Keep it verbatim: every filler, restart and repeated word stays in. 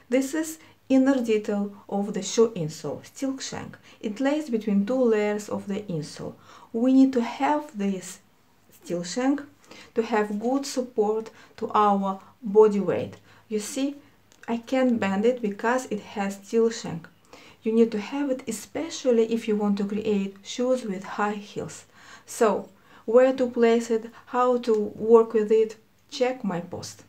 This is inner detail of the shoe insole, steel shank. It lays between two layers of the insole. We need to have this steel shank to have good support to our body weight. You see, I can't bend it because it has steel shank. You need to have it especially if you want to create shoes with high heels. So, where to place it, how to work with it, check my post.